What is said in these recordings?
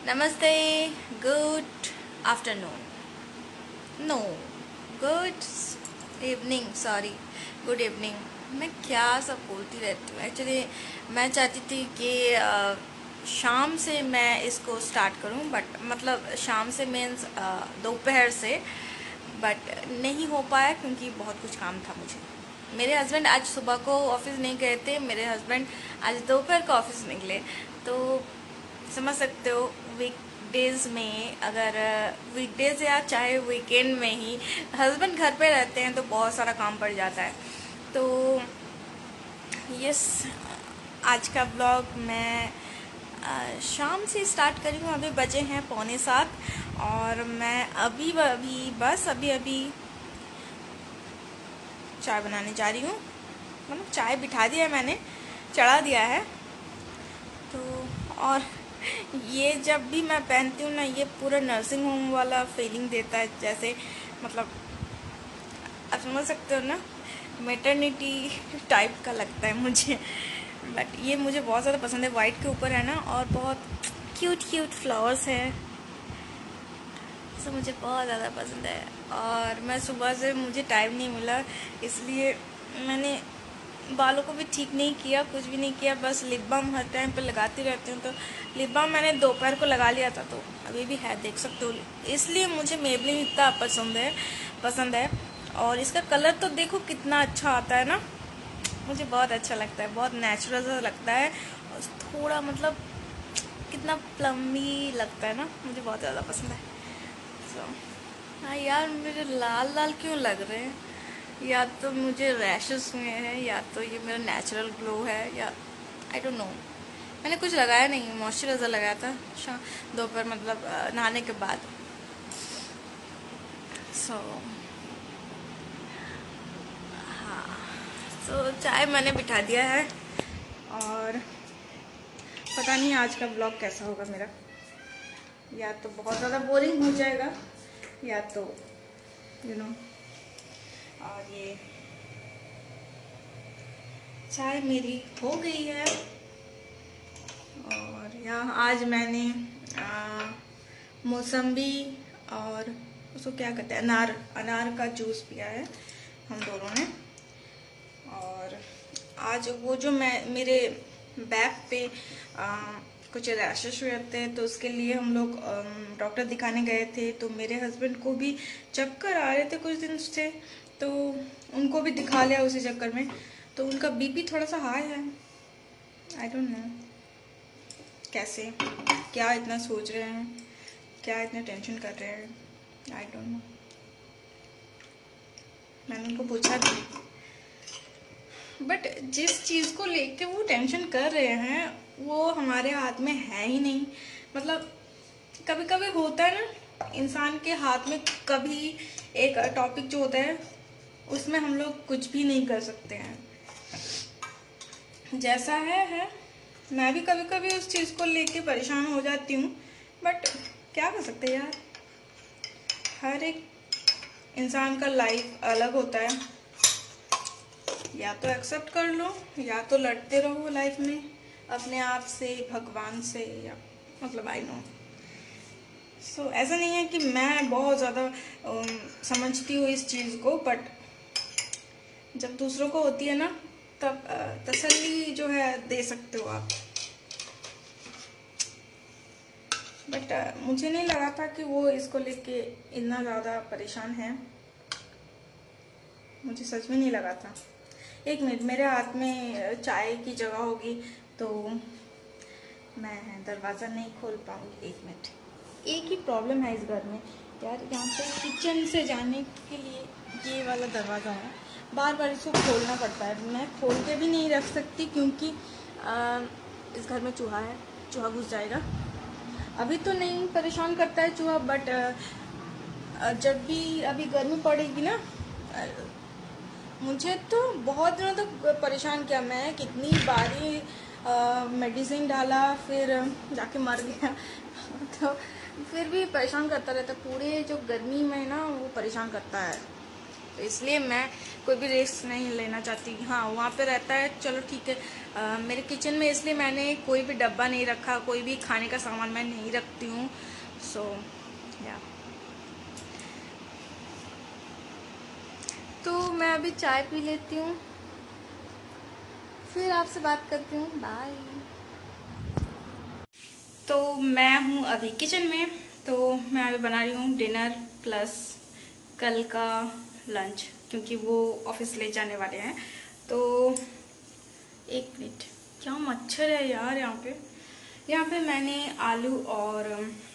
नमस्ते, good afternoon, no good evening, sorry good evening. मैं क्या सब बोलती रहती हूँ। एक्चुअली मैं चाहती थी कि शाम से मैं इसको स्टार्ट करूँ, बट मतलब शाम से मीन्स दोपहर से, बट नहीं हो पाया क्योंकि बहुत कुछ काम था मुझे। मेरे हस्बैंड आज सुबह को ऑफिस नहीं गए थे, मेरे हस्बैंड आज दोपहर को ऑफिस निकले। तो समझ सकते हो, वीकडेज में, अगर वीकडेज या चाहे वीकेंड में ही हस्बैंड घर पे रहते हैं तो बहुत सारा काम पड़ जाता है। तो यस, आज का ब्लॉग मैं शाम से स्टार्ट करी हूँ। अभी बजे हैं 6:45 और मैं अभी चाय बनाने जा रही हूँ। मतलब चाय बिठा दिया है मैंने, चढ़ा दिया है। तो और ये जब भी मैं पहनती हूँ ना, ये पूरा नर्सिंग होम वाला फीलिंग देता है। जैसे मतलब आप समझ सकते हो ना, मेटर्निटी टाइप का लगता है मुझे। बट ये मुझे बहुत ज़्यादा पसंद है। वाइट के ऊपर है ना, और बहुत क्यूट क्यूट फ्लावर्स है, तो मुझे बहुत ज़्यादा पसंद है। और मैं सुबह से मुझे टाइम नहीं मिला, इसलिए मैंने बालों को भी ठीक नहीं किया, कुछ भी नहीं किया। बस लिप बाम हर टाइम पे लगाती रहती हूँ। तो लिप बाम मैंने दोपहर को लगा लिया था, तो अभी भी है, देख सकते हो। इसलिए मुझे मेबलिन इतना पसंद है। और इसका कलर तो देखो कितना अच्छा आता है ना, मुझे बहुत अच्छा लगता है। बहुत नेचुरल सा लगता है, और थोड़ा मतलब कितना प्लमी लगता है ना, मुझे बहुत ज़्यादा पसंद है। सो हाँ यार, मेरे लाल लाल क्यों लग रहे हैं? या तो मुझे रैशेस हुए हैं, या तो ये मेरा नेचुरल ग्लो है, या आई डोंट नो। मैंने कुछ लगाया नहीं, मॉइस्चराइज़र लगाया था दोपहर, मतलब नहाने के बाद। सो हाँ, सो चाय मैंने बिठा दिया है, और पता नहीं आज का ब्लॉग कैसा होगा मेरा। या तो बहुत ज़्यादा बोरिंग हो जाएगा, या तो यू नो। और ये चाय मेरी हो गई है, और यहाँ आज मैंने मौसम्बी और उसको क्या कहते हैं, अनार का जूस पिया है हम दोनों ने। और आज वो जो मेरे बैक पे कुछ रैशेस हुए थे, तो उसके लिए हम लोग डॉक्टर दिखाने गए थे। तो मेरे हस्बैंड को भी चक्कर आ रहे थे कुछ दिन से, तो उनको भी दिखा लिया उसी चक्कर में। तो उनका बीपी थोड़ा सा हाई है। आई डोंट नो कैसे, क्या इतना सोच रहे हैं, क्या इतना टेंशन कर रहे हैं, आई डोंट नो। मैंने उनको पूछा भी, बट जिस चीज़ को लेके वो टेंशन कर रहे हैं वो हमारे हाथ में है ही नहीं। मतलब कभी कभी होता है ना इंसान के हाथ में, कभी एक टॉपिक जो होता है उसमें हम लोग कुछ भी नहीं कर सकते हैं। जैसा है। मैं भी कभी कभी उस चीज़ को लेके परेशान हो जाती हूँ, बट क्या कर सकते हैं यार, हर एक इंसान का लाइफ अलग होता है। या तो एक्सेप्ट कर लो, या तो लड़ते रहो लाइफ में अपने आप से, भगवान से, या मतलब आई नो। सो ऐसा नहीं है कि मैं बहुत ज़्यादा समझती हूँ इस चीज़ को, बट जब दूसरों को होती है ना, तब तसल्ली जो है दे सकते हो आप। बट मुझे नहीं लगा था कि वो इसको लेके इतना ज़्यादा परेशान है, मुझे सच में नहीं लगा था। एक मिनट, मेरे हाथ में चाय की जगह होगी तो मैं दरवाज़ा नहीं खोल पाऊंगी। एक मिनट, एक ही प्रॉब्लम है इस घर में यार, यहाँ पे किचन से जाने के लिए ये वाला दरवाज़ा है, बार बार इसको खोलना पड़ता है। मैं खोल के भी नहीं रख सकती क्योंकि इस घर में चूहा है, चूहा घुस जाएगा। अभी तो नहीं परेशान करता है चूहा, बट जब भी अभी गर्मी पड़ेगी ना, मुझे तो बहुत दिनों तक परेशान किया। मैं कितनी बारी मेडिसिन डाला, फिर जाके मर गया। तो फिर भी परेशान करता रहता, पूरे जो गर्मी में ना वो परेशान करता है। तो इसलिए मैं कोई भी रिस्क नहीं लेना चाहती। हाँ, वहाँ पे रहता है, चलो ठीक है। मेरे किचन में इसलिए मैंने कोई भी डब्बा नहीं रखा, कोई भी खाने का सामान मैं नहीं रखती हूँ। सो या तो मैं अभी चाय पी लेती हूँ, फिर आपसे बात करती हूँ। बाय। तो मैं हूँ अभी किचन में, तो मैं अभी बना रही हूँ डिनर प्लस कल का लंच, क्योंकि वो ऑफिस ले जाने वाले हैं। तो एक मिनट, क्या मच्छर है यार यहाँ पे मैंने आलू और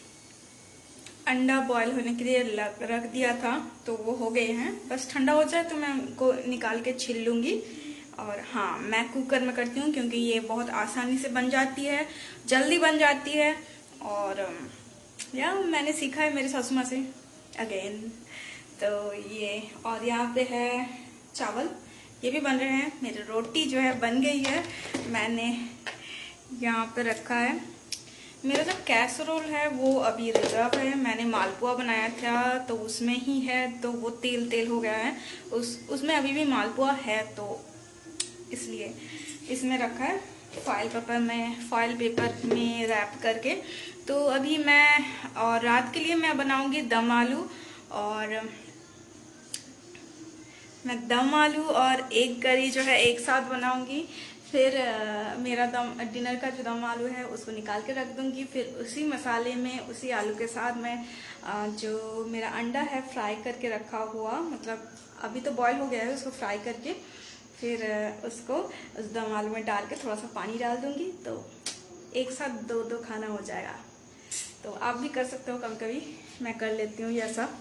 अंडा बॉईल होने के लिए रख दिया था, तो वो हो गए हैं। बस ठंडा हो जाए तो मैं उनको निकाल के छील लूँगी। और हाँ, मैं कुकर में करती हूँ क्योंकि ये बहुत आसानी से बन जाती है, जल्दी बन जाती है। और मैंने सीखा है मेरी सासू माँ से अगेन। तो ये, और यहाँ पे है चावल, ये भी बन रहे हैं। मेरी रोटी जो है बन गई है, मैंने यहाँ पे रखा है। मेरा जो कैसरोल है वो अभी रिजर्व है, मैंने मालपुआ बनाया था तो उसमें ही है, तो वो तेल तेल हो गया है। उसमें अभी भी मालपुआ है, तो इसलिए इसमें रखा है फॉइल पेपर में रैप करके। तो अभी मैं, और रात के लिए मैं बनाऊंगी दम आलू, और मैं दम आलू और एग करी जो है एक साथ बनाऊंगी। फिर मेरा डिनर का जो दम आलू है उसको निकाल के रख दूंगी। फिर उसी मसाले में, उसी आलू के साथ मैं जो मेरा अंडा है फ्राई करके रखा हुआ, मतलब अभी तो बॉईल हो गया है, उसको फ्राई करके फिर उसको उस दम आलू में डाल के थोड़ा सा पानी डाल दूंगी, तो एक साथ दो खाना हो जाएगा। तो आप भी कर सकते हो, कभी कभी मैं कर लेती हूँ ये सब।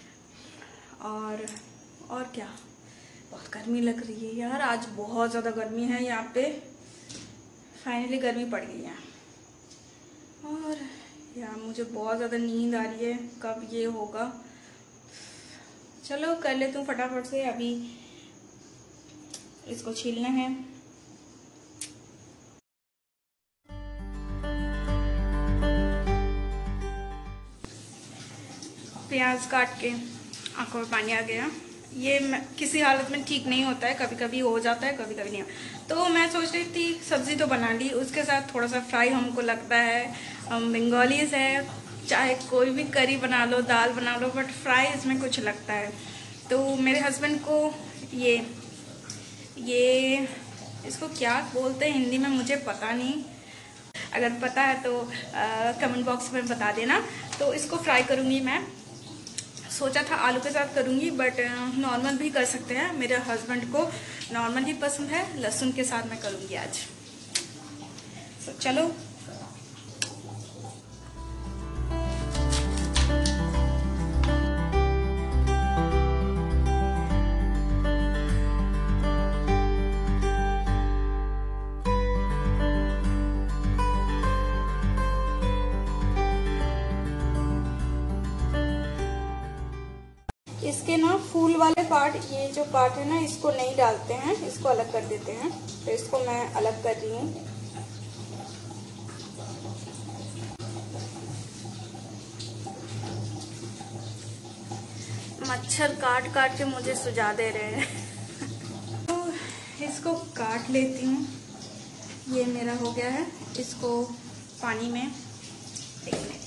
और क्या, बहुत गर्मी लग रही है यार, आज बहुत ज़्यादा गर्मी है यहाँ पे। फाइनली गर्मी पड़ गई है। और यार मुझे बहुत ज़्यादा नींद आ रही है, कब ये होगा। चलो कर लेती हूँ फटाफट से, अभी इसको छीलना है। प्याज काट के आंखों में पानी आ गया। ये किसी हालत में ठीक नहीं होता है, कभी कभी हो जाता है, कभी कभी नहीं। तो मैं सोच रही थी सब्जी तो बना ली, उसके साथ थोड़ा सा फ्राई हमको लगता है, हम बंगालीज है, चाहे कोई भी करी बना लो, दाल बना लो, बट फ्राई इसमें कुछ लगता है। तो मेरे हस्बैंड को ये इसको क्या बोलते हैं हिंदी में मुझे पता नहीं, अगर पता है तो कमेंट बॉक्स में बता देना। तो इसको फ्राई करूँगी मैं। सोचा था आलू के साथ करूँगी, बट नॉर्मल भी कर सकते हैं, मेरे हस्बैंड को नॉर्मल ही पसंद है, लहसुन के साथ मैं करूँगी आज। तो चलो इसके ना फूल वाले पार्ट, ये जो पार्ट है ना, इसको नहीं डालते हैं, इसको अलग कर देते हैं। तो इसको मैं अलग कर रही हूँ। मच्छर काट काट के मुझे सुझा दे रहे हैं। तो इसको काट लेती हूँ। ये मेरा हो गया है, इसको पानी में, एक मिनट।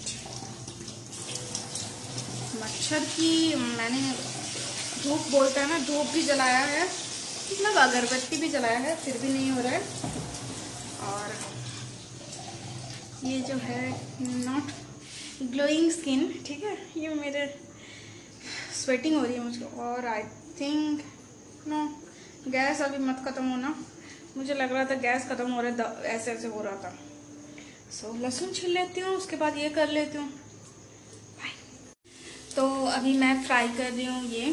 मच्छर की मैंने धूप बोलता है ना, धूप भी जलाया है, मतलब अगरबत्ती भी जलाया है, फिर भी नहीं हो रहा है। और ये जो है नॉट ग्लोइंग स्किन, ठीक है, ये मेरे स्वेटिंग हो रही है मुझको। और आई थिंक नो, गैस अभी मत ख़त्म होना, मुझे लग रहा था गैस ख़त्म हो रहा है, ऐसे ऐसे हो रहा था। सो लहसुन छील लेती हूँ, उसके बाद ये कर लेती हूँ। तो अभी मैं फ्राई कर रही हूँ ये,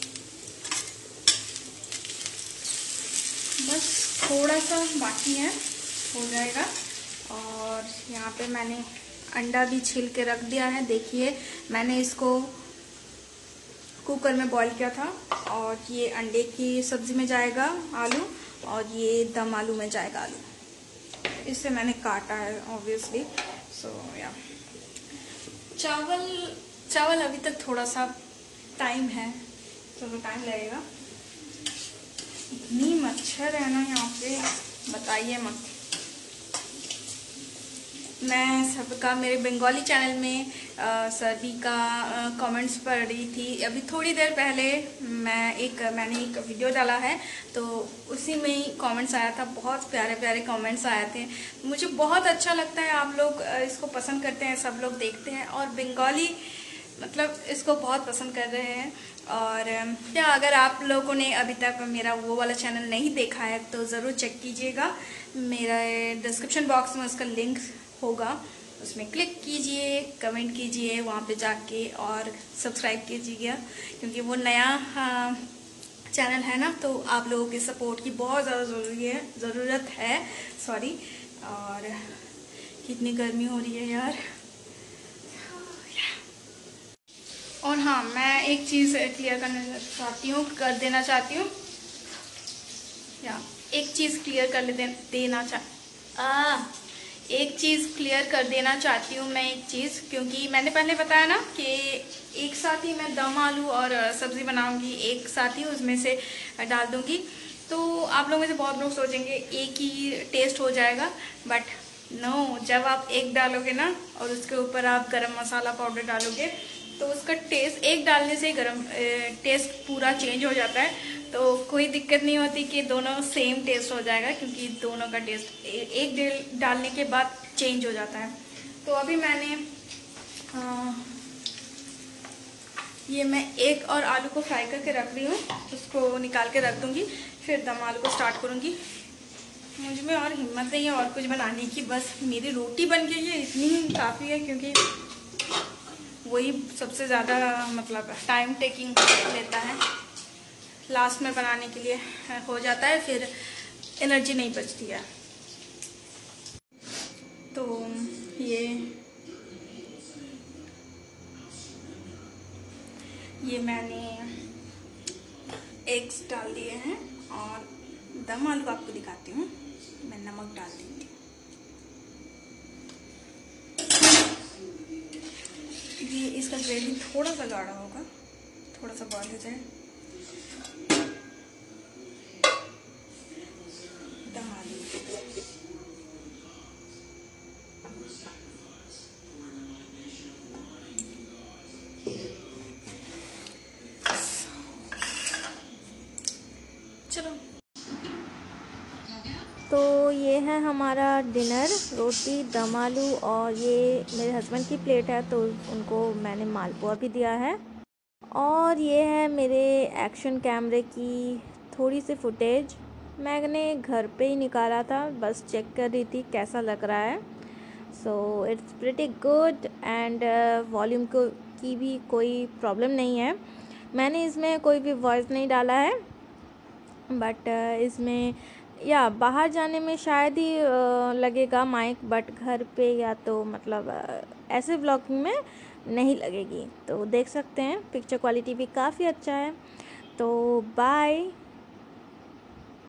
बस थोड़ा सा बाकी है, हो जाएगा। और यहाँ पे मैंने अंडा भी छील के रख दिया है। देखिए मैंने इसको कुकर में बॉईल किया था, और ये अंडे की सब्जी में जाएगा आलू, और ये दम आलू में जाएगा आलू। इससे मैंने काटा है ऑब्वियसली। सो या चावल अभी तक थोड़ा सा टाइम है, तो टाइम लगेगा। इतनी मच्छर है ना यहाँ पे, बताइए मत। मैं सबका मेरे बंगाली चैनल में सभी का कमेंट्स पढ़ रही थी अभी थोड़ी देर पहले। मैंने एक वीडियो डाला है, तो उसी में ही कमेंट्स आया था, बहुत प्यारे प्यारे कमेंट्स आए थे। मुझे बहुत अच्छा लगता है, आप लोग इसको पसंद करते हैं, सब लोग देखते हैं और बंगाली मतलब इसको बहुत पसंद कर रहे हैं। और क्या अगर आप लोगों ने अभी तक मेरा वो वाला चैनल नहीं देखा है तो ज़रूर चेक कीजिएगा। मेरा डिस्क्रिप्शन बॉक्स में उसका लिंक होगा, उसमें क्लिक कीजिए, कमेंट कीजिए वहाँ पे जाके और सब्सक्राइब कीजिएगा, क्योंकि वो नया चैनल है ना, तो आप लोगों के सपोर्ट की बहुत ज़्यादा ज़रूरत है। सॉरी। और कितनी गर्मी हो रही है यार। और हाँ, मैं एक चीज़ क्लियर कर देना चाहती हूँ, या एक चीज़ क्लियर कर एक चीज़ क्लियर कर देना चाहती हूँ मैं, एक चीज़, क्योंकि मैंने पहले बताया ना कि एक साथ ही मैं दम आलू और सब्ज़ी बनाऊँगी, एक साथ ही उसमें से डाल दूँगी। तो आप लोग में से बहुत लोग सोचेंगे एक ही टेस्ट हो जाएगा, बट नो, जब आप एक डालोगे ना और उसके ऊपर आप गरम मसाला पाउडर डालोगे तो उसका टेस्ट, एक डालने से टेस्ट पूरा चेंज हो जाता है। तो कोई दिक्कत नहीं होती कि दोनों सेम टेस्ट हो जाएगा, क्योंकि दोनों का टेस्ट एक डालने के बाद चेंज हो जाता है। तो अभी मैंने ये मैं एक और आलू को फ्राई करके रख रही हूँ, उसको निकाल के रख दूँगी, फिर दम आलू को स्टार्ट करूँगी। मुझ में और हिम्मत नहीं है और कुछ बनाने की, बस मेरी रोटी बन गई है, इतनी ही काफ़ी है, क्योंकि वही सबसे ज़्यादा मतलब टाइम टेकिंग लेता है, लास्ट में बनाने के लिए हो जाता है, फिर एनर्जी नहीं बचती है। तो ये मैंने एग्स डाल दिए हैं और दम आलू आपको दिखाती हूँ। मैं नमक डाल देती हूँ। ये इसका ग्रेवी थोड़ा सा गाढ़ा होगा, थोड़ा सा बॉयल हो जाए। दम आलू चलो। तो ये है हमारा डिनर, रोटी, दम आलू, और ये मेरे हस्बैंड की प्लेट है तो उनको मैंने मालपुआ भी दिया है। और ये है मेरे एक्शन कैमरे की थोड़ी सी फुटेज, मैंने घर पे ही निकाला था, बस चेक कर रही थी कैसा लग रहा है। So it's pretty good and volume की भी कोई प्रॉब्लम नहीं है। मैंने इसमें कोई भी वॉइस नहीं डाला है, बट इसमें या बाहर जाने में शायद ही लगेगा माइक, बट घर पे या तो मतलब ऐसे व्लॉगिंग में नहीं लगेगी। तो देख सकते हैं पिक्चर क्वालिटी भी काफ़ी अच्छा है। तो बाय।